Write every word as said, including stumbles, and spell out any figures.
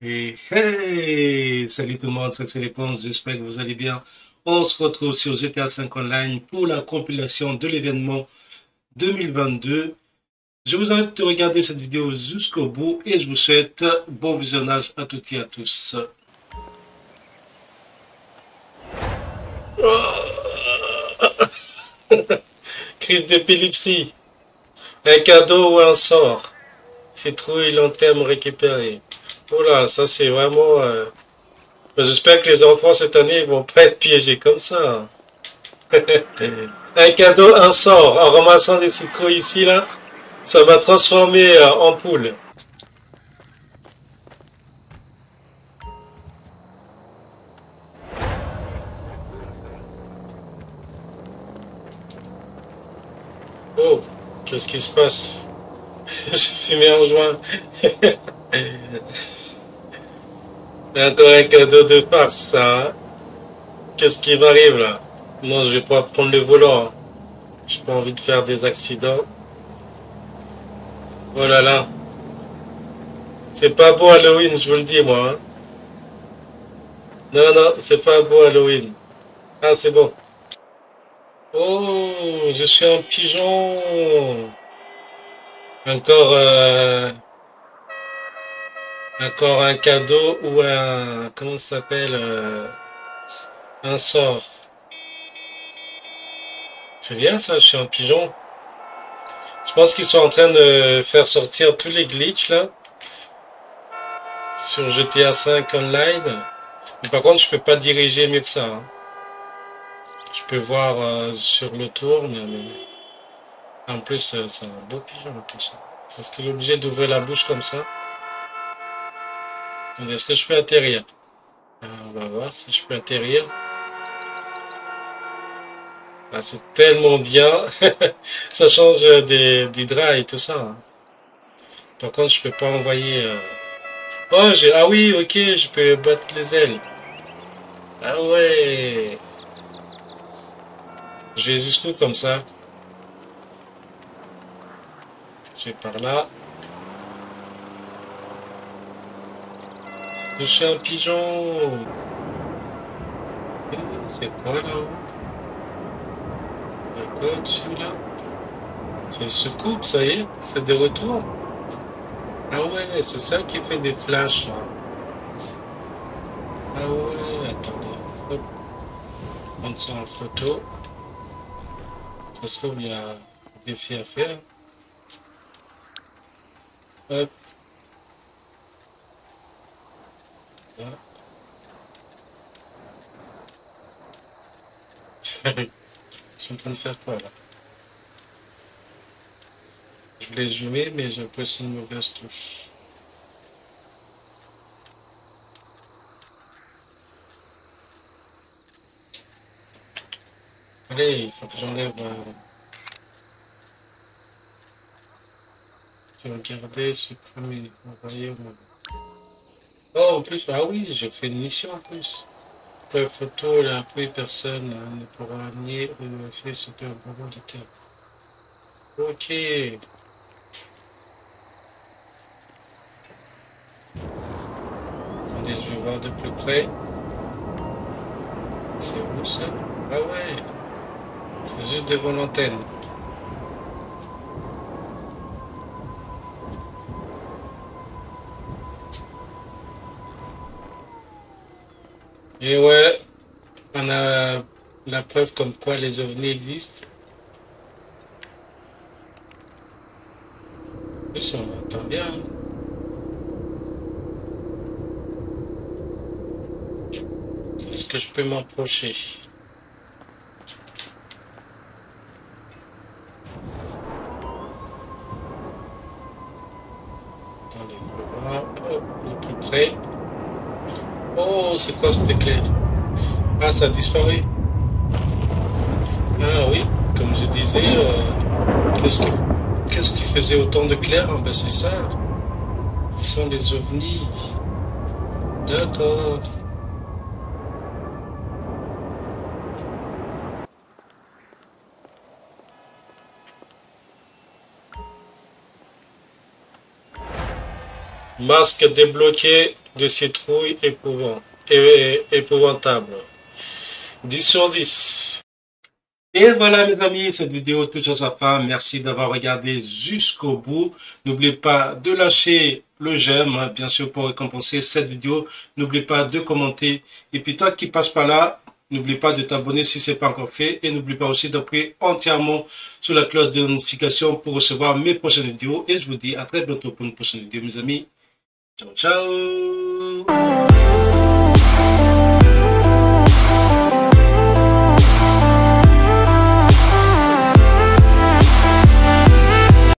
Et hey, salut tout le monde, c'est Téléponce, j'espère que vous allez bien. On se retrouve sur G T A cinq Online pour la compilation de l'événement deux mille vingt-deux. Je vous invite à regarder cette vidéo jusqu'au bout et je vous souhaite bon visionnage à toutes et à tous. Crise d'épilepsie, un cadeau ou un sort. Citrouille, long terme récupéré. Oula, ça c'est vraiment... euh, J'espère que les enfants cette année ils vont pas être piégés comme ça. Un cadeau, un sort. En ramassant des citrouilles ici, là, ça va transformer euh, en poule. Oh, qu'est-ce qui se passe? Je fumais en joint. Encore un cadeau de farce, ça. Hein. Qu'est-ce qui m'arrive là? Non, je vais pas prendre le volant. Hein. J'ai pas envie de faire des accidents. Oh là là. C'est pas beau Halloween, je vous le dis, moi. Hein. Non, non, c'est pas beau Halloween. Ah, c'est bon. Oh, je suis un pigeon. Encore, euh, encore un cadeau ou un, comment ça s'appelle, euh, un sort. C'est bien ça, je suis un pigeon. Je pense qu'ils sont en train de faire sortir tous les glitches là sur G T A cinq Online. Mais par contre, je peux pas diriger mieux que ça. Hein. Je peux voir euh, sur le tour, mais, mais... en plus, euh, c'est un beau pigeon en plus. Est-ce qu'il est obligé d'ouvrir la bouche comme ça? Est-ce que je peux atterrir? Euh, on va voir si je peux atterrir. Ah, c'est tellement bien. Ça change des, des draps et tout ça. Hein. Par contre, je peux pas envoyer... Euh... Oh, j'ai... Ah oui, ok, je peux battre les ailes. Ah ouais. Je vais jusqu'où comme ça? Je vais par là. Je suis un pigeon. C'est quoi là-haut? Il y a quoi au-dessus là? C'est une soucoupe, ça y est? C'est de retour? Ah ouais, c'est ça qui fait des flashs là. Ah ouais, attendez. Hop. Prendre ça en photo. Ça se trouve, il y a un défi à faire. Hop. Là. Je suis en train de faire quoi là? Je voulais jouer, mais j'ai pressé une mauvaise touche. Allez, il faut que j'enlève... Euh... Regarder, supprimer, envoyer... Oh, en plus, ah oui, j'ai fait une mission en plus. La photo, là, après personne ne pourra nier le fait super bonbon de terre. Ok. Attendez, je vais voir de plus près. C'est où ça? Ah ouais. C'est juste devant l'antenne. Et ouais, on a la preuve comme quoi les ovnis existent. Plus on entend bien. Est-ce que je peux m'approcher? Attendez, je vais voir. Hop, de plus près. Oh, c'est quoi cette éclair? Ah, ça a disparu. Ah oui, comme je disais, euh, qu'est-ce qui, qu'est-ce qui faisait autant de clair? Ah, ben c'est ça. Ce sont les ovnis. D'accord. Masque débloqué. de citrouille épouvant, é, épouvantable. dix sur dix. Et voilà mes amis, cette vidéo touche à sa fin. Merci d'avoir regardé jusqu'au bout. N'oubliez pas de lâcher le j'aime, bien sûr, pour récompenser cette vidéo. N'oubliez pas de commenter. Et puis toi qui passes par là, n'oublie pas de t'abonner si ce n'est pas encore fait. Et n'oublie pas aussi d'appuyer entièrement sur la cloche de notification pour recevoir mes prochaines vidéos. Et je vous dis à très bientôt pour une prochaine vidéo mes amis. Ciao, ciao.